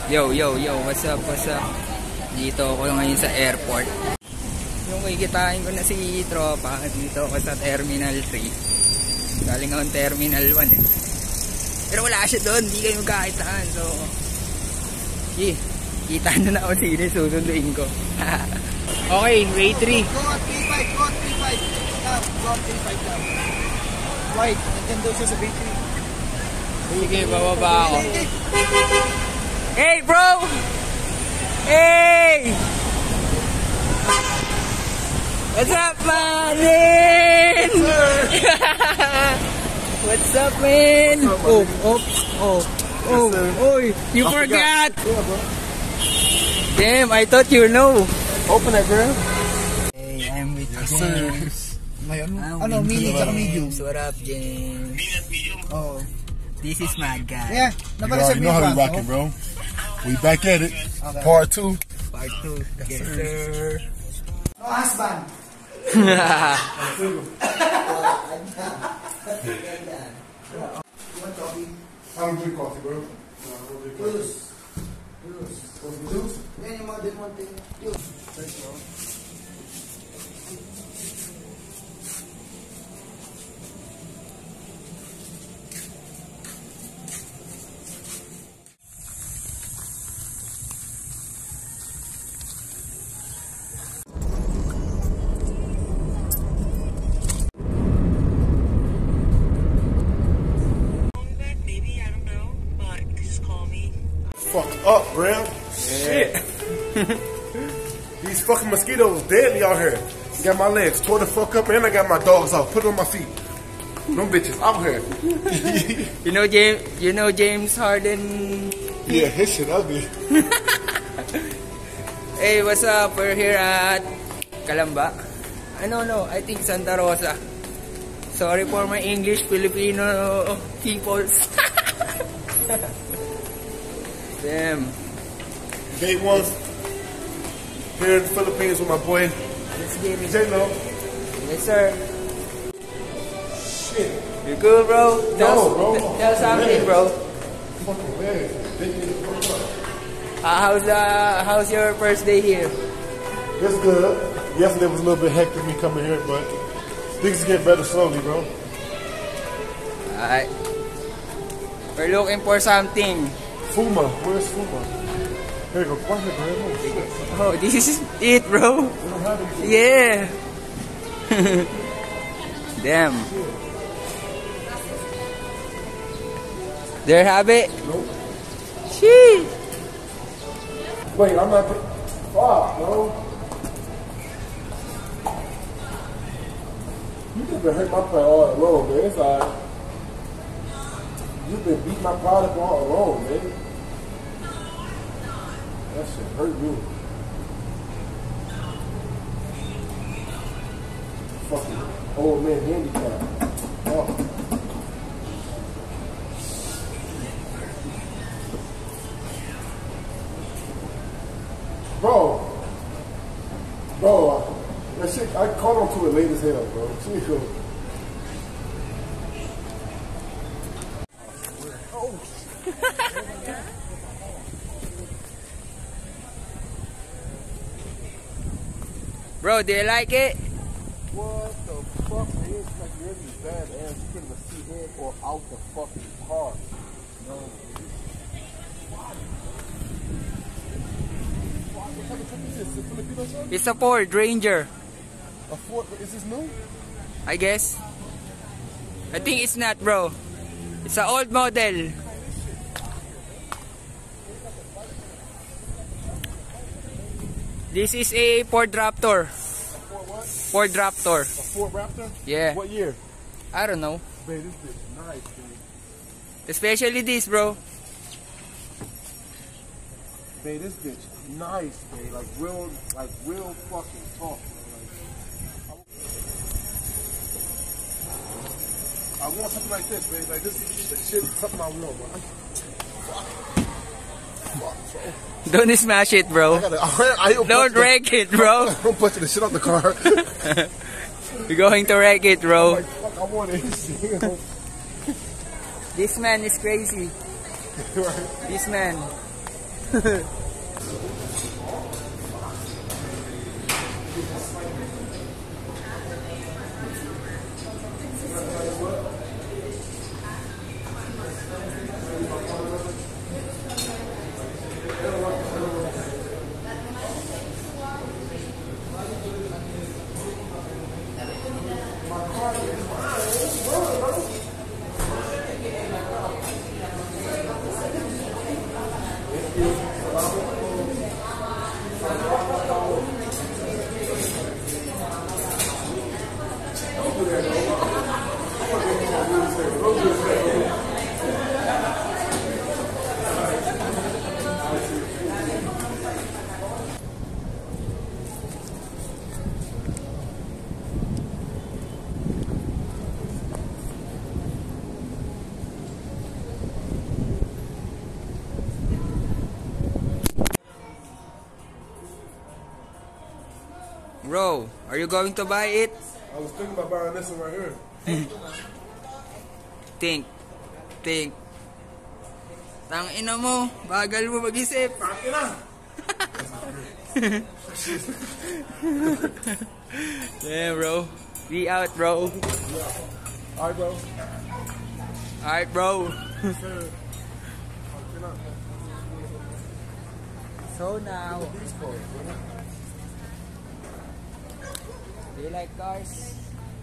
Yo, what's up? Dito ako ngayon sa airport. Yung kikitain ko na si tropa, dito ako sa Terminal 3. Galing akong Terminal 1 eh. Pero wala siya doon, hindi kayo magkakitaan. So, kita na ako sino, susunduin ko. Okay, wait 3. Go on 3-5, go on 3-5. Go on 3-5 down. Right, nandiyan daw siya sa B3. Sige, bababa ako. Hey bro! Hey! What's up, man? What's up, man? Oh, you forgot! Damn, I thought you know. Open it, bro. Hey, I'm with James. Ano, medium tsaka medium. What up, James? Oh. This is my guy. Yeah, you already know how we rocking, bro. We back at it. Okay. Part 2. Part 2. Yes, sir. No husband. You want coffee? I don't drink coffee, bro. Juice. Juice? Yan yung mga din one thing. Juice. Thanks, bro. Fuck up, bro. Shit. These fucking mosquitoes deadly out here. Got my legs tore the fuck up and I got my dogs out. Put it on my feet. Them bitches out here. You know James Harden? Yeah, his shit ugly. Hey, what's up? We're here at Calamba. No, I think Santa Rosa. Sorry for my English Filipino peoples. Damn. Day 1 here in the Philippines with my boy. Let's get it. J-Lo. Yes, sir. Shit. You cool, bro? Bro. Tell something, bro. Fucking leg. How's your first day here? It's good. Yesterday was a little bit hectic me coming here, but things get better slowly, bro. Alright. We're looking for something. Fuma. Where's Fuma? Here you go. Watch it, bro. Oh, this is it, bro. Yeah. Damn. There have it? Nope. Sheesh. Wait, I'm not. Fuck, bro. You just been hurt my pride all alone, man. It's alright. You've been beating my pride up all alone, man. That shit hurt me. Fucking old man handicap. Oh. Bro, that shit, I caught on to it late as hell, bro. She cool. Bro, do you like it? What the fuck? It's like really bad ass. You couldn't even see in or out the fucking car. No. What type of truck is this? A Filipino truck? It's a Ford Ranger. A Ford? Is this new? I guess. I think it's not, bro. It's an old model. This is a Ford Raptor. A Ford what? Ford Raptor. A Ford Raptor? Yeah. What year? I don't know. Man, this bitch nice, dude. Especially this, bro. Man, this bitch nice, man. Like real fucking talk, man. Like, I want something like this, man. Like this shit is something I want, man. Fuck, bro. Don't smash it, bro. Don't wreck it, bro. Don't punch the shit out the car. You're going to wreck it, bro. Like, fuck, I want it. This man is crazy. Right. This man. Bro, are you going to buy it? I was thinking about buying this one right here. Think. Tang ina mo, bagal mo mag-isip. Tang ina. Yeah, bro. We out, bro. Alright, bro. Alright, bro. So now, do you like cars?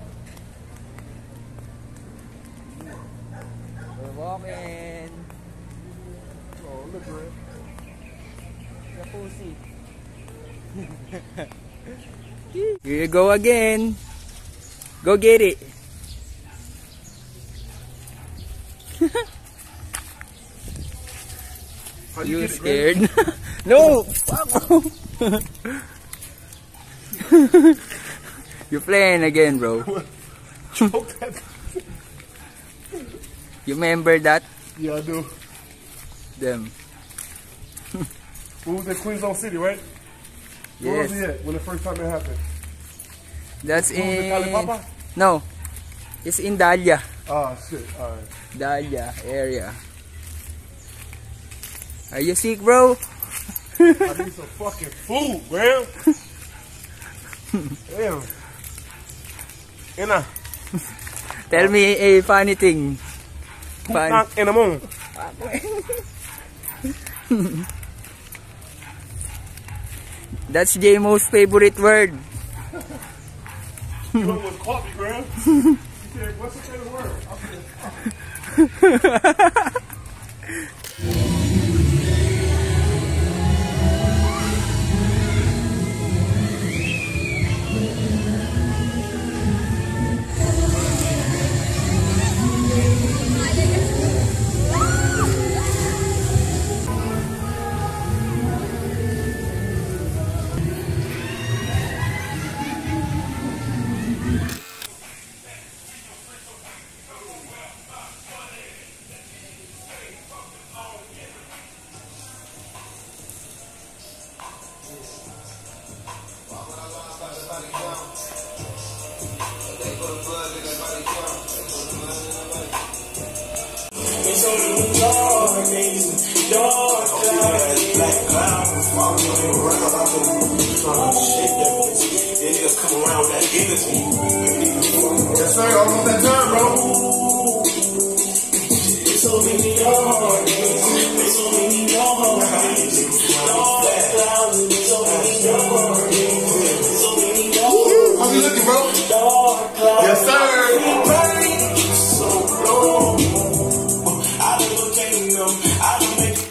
We're walking. Oh, look, man. The pussy. Here you go again. Go get it. You scared? No! Fuck! You're playing again, bro. You remember that? Yeah, I do. Them. We was in Queensland City, right? Where Yes. was he at when the first time it happened? That's Who was it, in... Kalipapa? No. It's in Dahlia. Ah, shit. Alright. Dahlia area. Are you sick, bro? I need some fucking food, man. Damn. Ina. Tell me a funny thing. Knock in the moon. That's J-Mo's favorite word. You know what caught me, Graham? He said, what's your favorite word? I said, It's only dark days, dark clouds, black clouds falling around. Trying to shake that bitch. Then niggas come around with that energy. yes, sir. Almost that time, bro. It's so many dark days, it's so many dark days, dark clouds, it's so many dark days, it's so many dark days. How you looking, bro? Dark clouds. Yes, sir. So low. I never came them. I don't make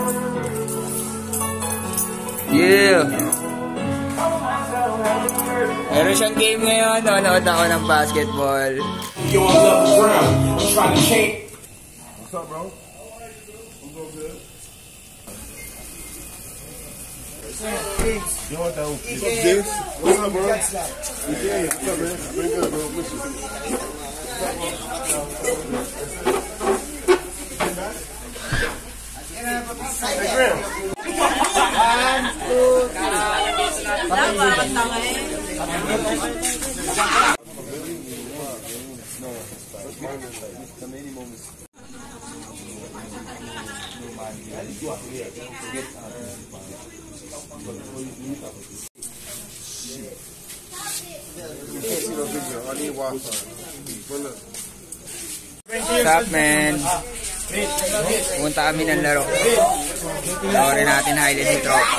Yeah. Meron siyang game ngayon. Nanonood ako ng basketball. you on level ground. I'm trying to change. What's up, bro? I'm doing good. You want that? What's up, James? What's up, bro? Yeah, what's up, man? Been good, bro. Miss you. Hey, Graham. What's up, man? Punta kami ng laro. Laro natin highlight ni Tropa.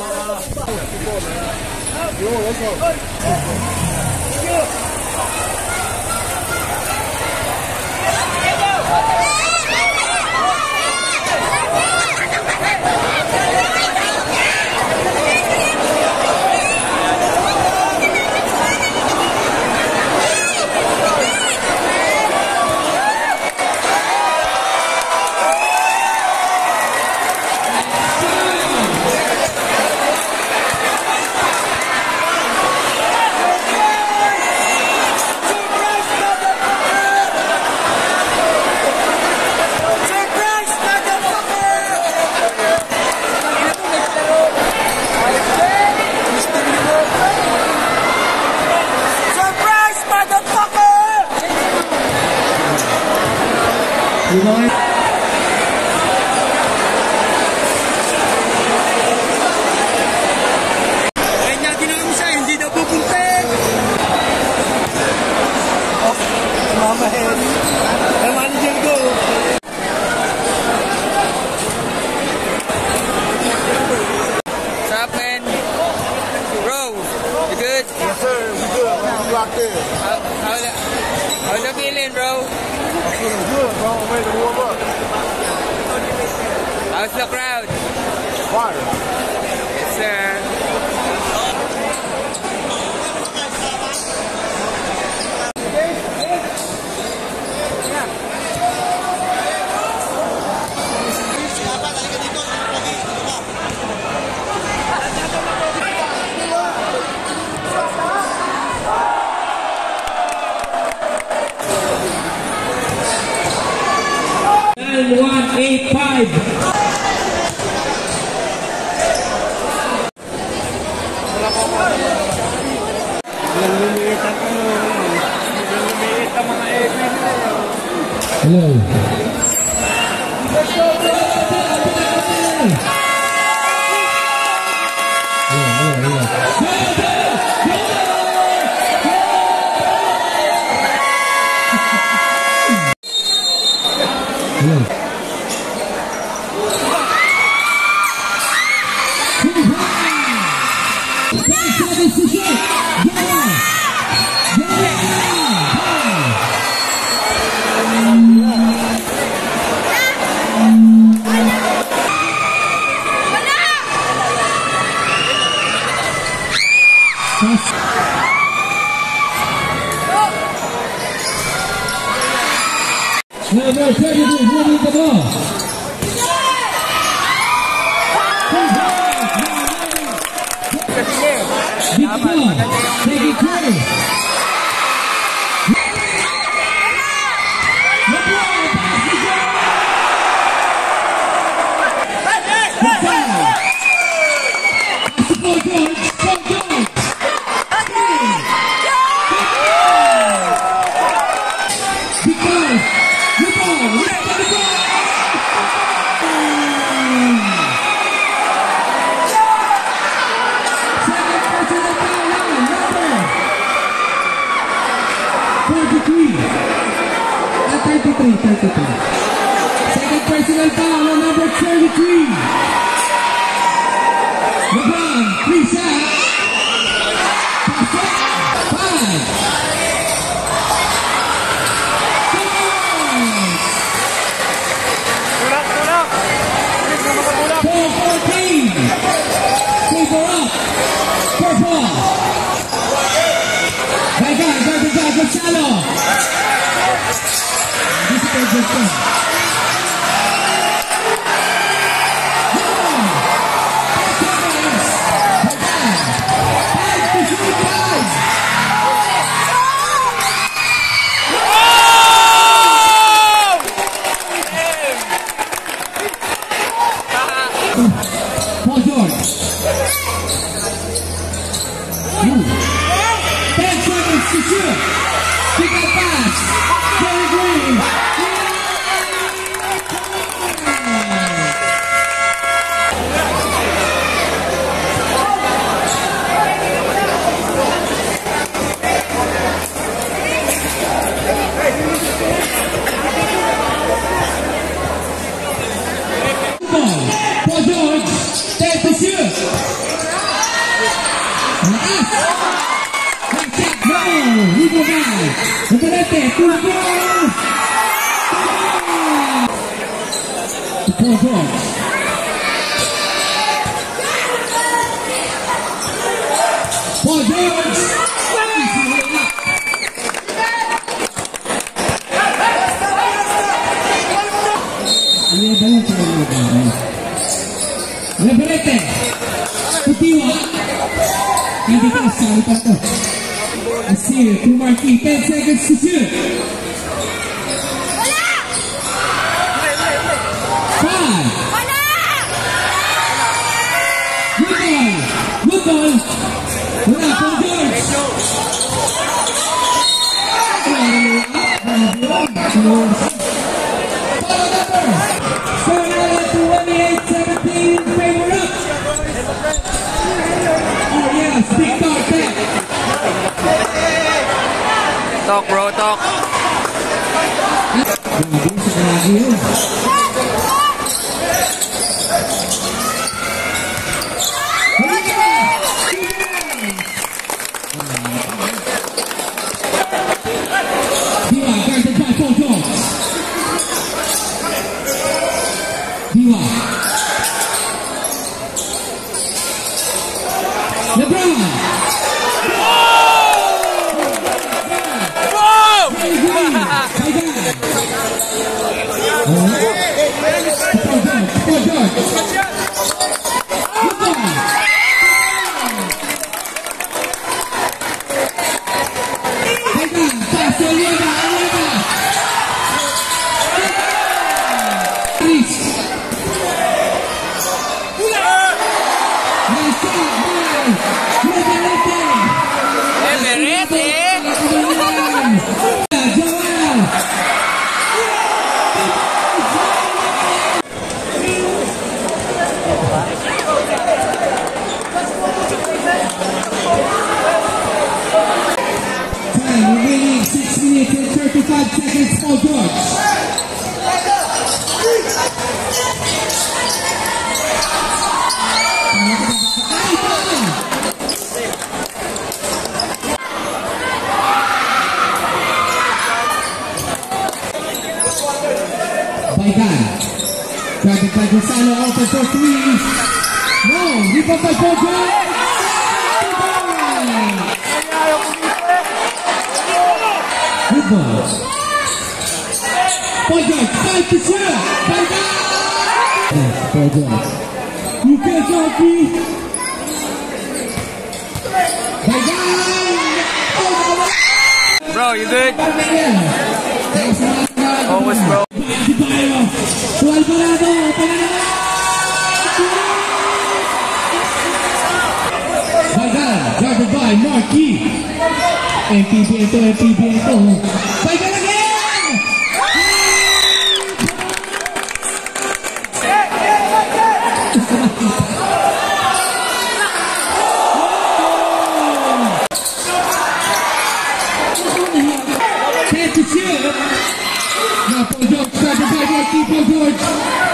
How's the feeling, bro? I'm feeling good, bro. I'm ready to warm up. How's the crowd? Fire. Yes, sir. Hello. Number 32, winning the ball. Big ball, take it clear. Second personal foul on number 33. LeBron, 3 shots. 5. 4-14. Silver up. Purple. Right guard, Gonzalo. This is a good thing. Paul George. 10 seconds to shoot. Pick up pass. Very green. ball. Paul George. There's the shoot. No, we go back. Operate, two ball. Paul George. Paul George. Leberete. Kutiwa. Hindi ka nasali pa ito. Asir, to Marquis, 10 seconds to shoot. 5. Good ball. Wala, Paul George. Talk bro, talk. Remaining 6 minutes and 35 seconds for George. Baigan. Grabbed by Gonzalo, open for 3. No, rebound by Paul George. Good ball. Paul George, 5 to shoot. Baigan. Paul George. You can't stop me. Baigan. Bro, you good? Almost, bro. Baigan, guarded by Marquis. MPB ito. Baigan again! Can't you see it? Now Paul George, guarded by Marquis, Paul George.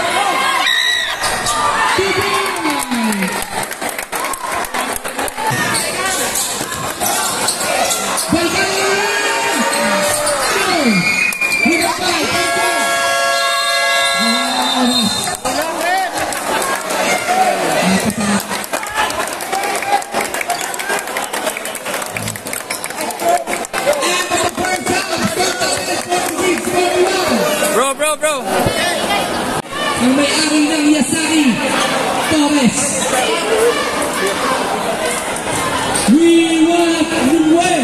Bro. Ang may-ari ng Yasari, Torres. We want to win.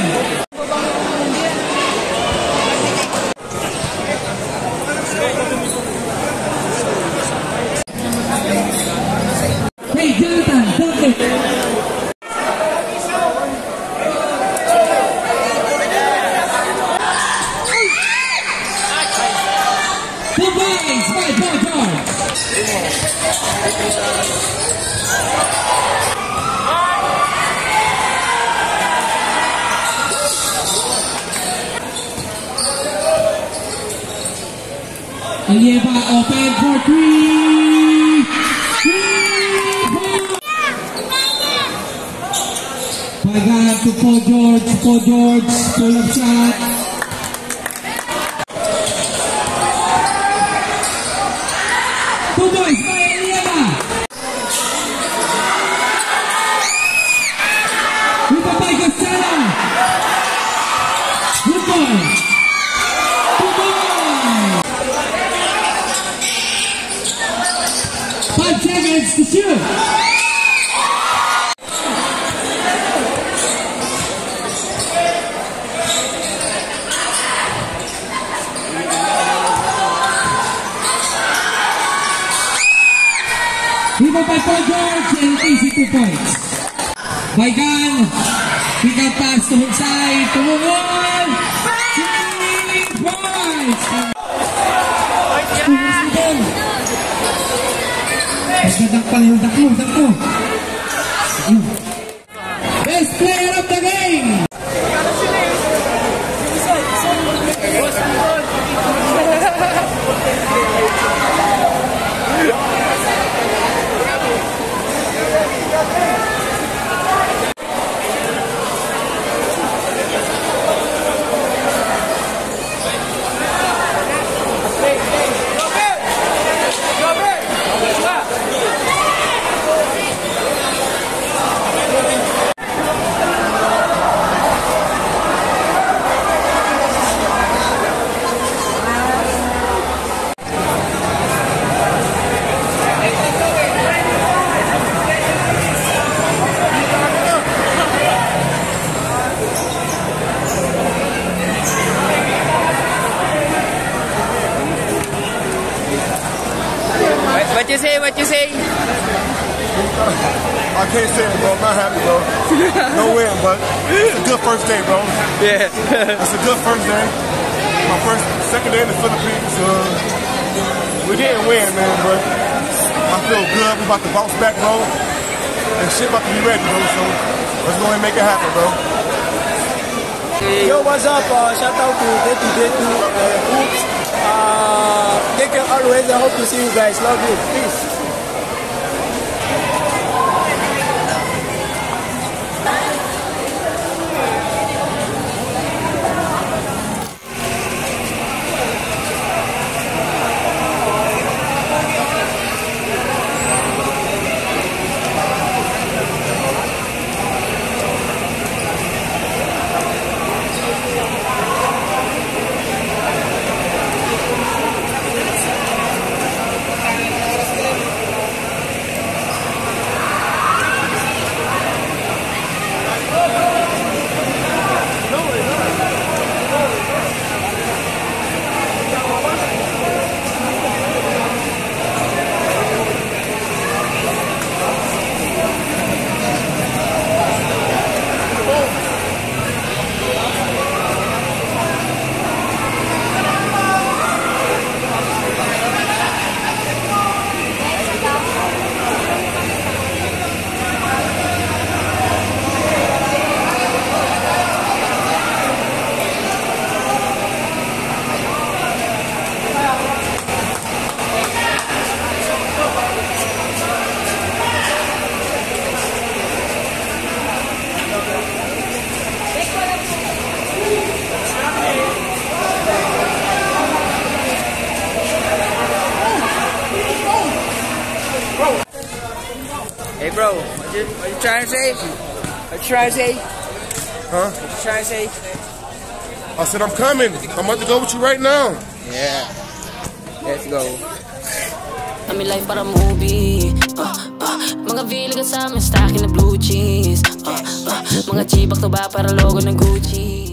Hey, Jonathan, don't it. Alieva open for 3. to Paul George. Paul George, pull-up shot. Two boys by AsianNigga. Rebound by Castella. Good boy. Good boy. 5 seconds to shoot. Rebound by Paul George and easy 2 points. Baigan, pick up pass to Hunsay, tumungol, 3 points. Dakmo. Best player of the game. What you say? I can't say it, bro. I'm not happy, bro. No win, but it's a good first day, bro. Yeah. It's a good first day. My second day in the Philippines. We didn't win, man, but I feel good. We're about to bounce back, bro. And shit about to be ready, bro. So let's go and make it happen, bro. Yo, what's up? Shout out to Day2 Hoops. Take care always. I hope to see you guys. Love you. Peace. Hey bro, what you trying to say? What you trying to say? Huh? What you trying to say? I said I'm coming. I'm about to go with you right now. Yeah. Let's go. Kami life para movie. Mga vili kasama stack in the blue cheese. Mga chibak to ba para logo ng Gucci.